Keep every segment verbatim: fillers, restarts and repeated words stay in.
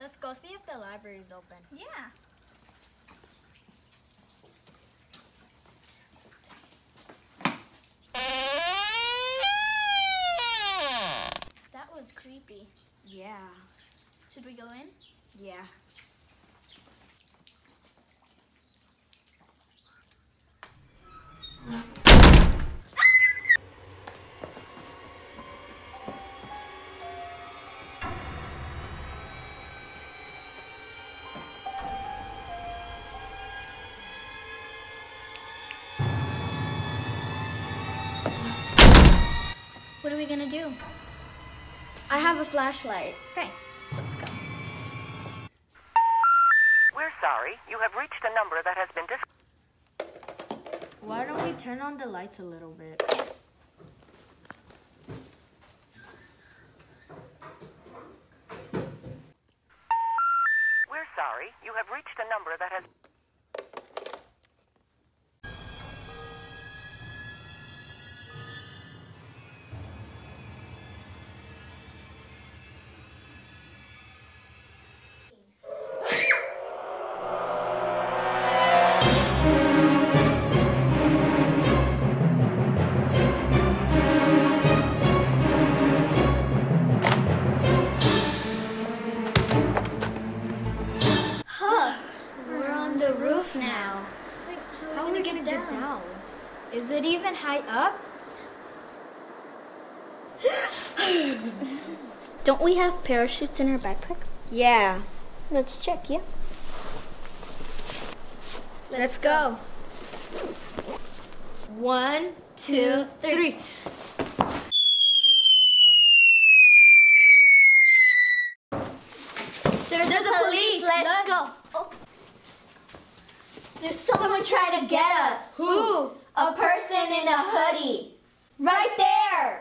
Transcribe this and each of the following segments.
Let's go see if the library's open. Yeah. That was creepy. Yeah. Should we go in? Yeah. What are we gonna do? I have a flashlight. Okay, let's go. We're sorry. You have reached a number that has been dis- Why don't we turn on the lights a little bit? We're sorry. You have reached a number that has... We're on the roof now. How are we gonna get down? Is it even high up? Don't we have parachutes in our backpack? Yeah. Let's check, yeah? Let's go. One, two, three. There's, There's a police. Let's go. Oh. There's someone trying to get us. Who? A person in a hoodie. Right there.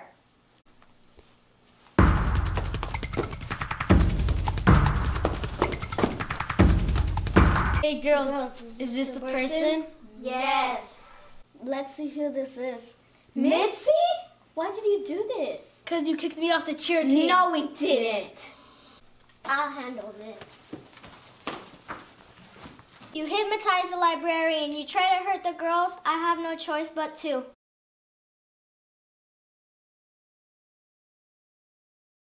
Hey girls, is this the person? Yes. Let's see who this is. Mitzi? Why did you do this? Cause you kicked me off the cheer team. No, we didn't. I'll handle this. You hypnotize the librarian. You try to hurt the girls. I have no choice but to.